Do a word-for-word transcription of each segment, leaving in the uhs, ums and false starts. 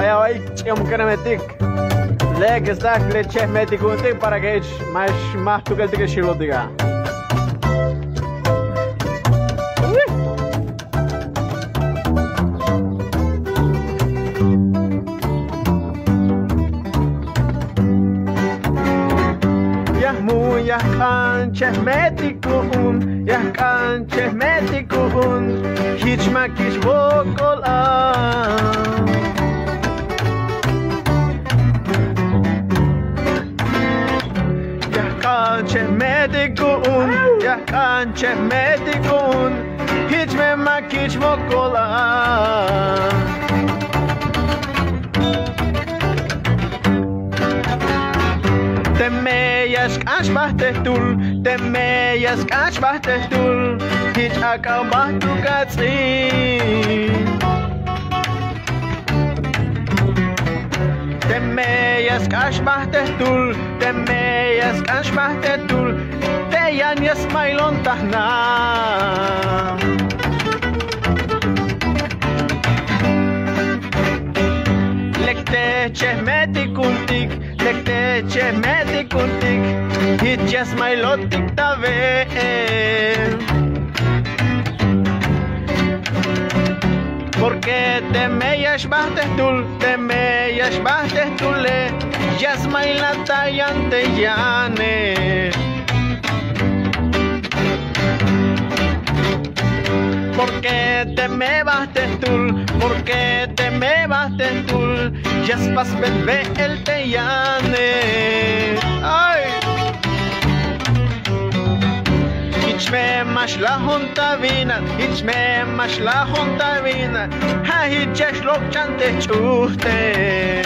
Leo aí tinha um canametic. Leg stack le chef medic un tic para que mais mais tu que te que chilo diga. Ya kanche metikun, ya kanche metikun, hiç makiş vokola. Ya kanche metikun, ya kanche metikun, hiç me makiş vokola. Te meyas kaçbahtettul, te meyas kaçbahtettul, hiç akabahtu katsi. Te meyas kaçbahtettul, te meyas kaçbahtettul, te yanyas mailon tahna. Lekte çehmetikuntik, lekte çehmetikuntik, hiç yazmaylotik tave. Porque te me yaşbahtes tul, te me yaşbahtes tule, yazmayla tayante yane. Porque te me bastes tul, porque te me bastes tul, ya spas bebé el te yane. Ay, hiç me maş la junta vina, hiç me maş la junta vina, ha hiç yaş lok chante chuste.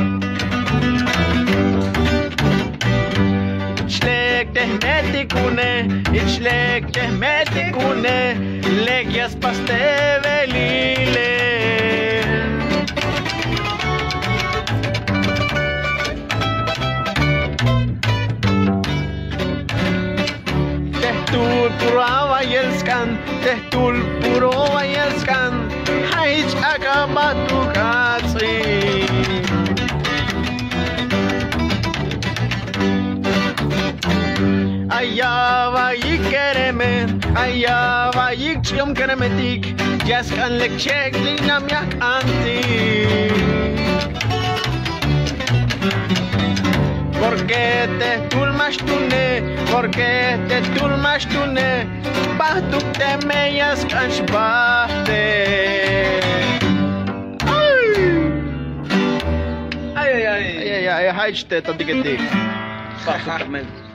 İçlek tehmetikune, içlek tehmetikune, legias paste velile. Tehtul puro avayelskan, tehtul puro avayelskan, ha hiç akabatu katsi. Allá va y kereme, allá va y chiom keremetik, jaskan lekchek linam yak anti. Porque te tulmash tune, porque te tulmash tune, bahtuk te meyas kanshbahte. Ay ay ay ay ay ay ay te tadiketik. Bahtuk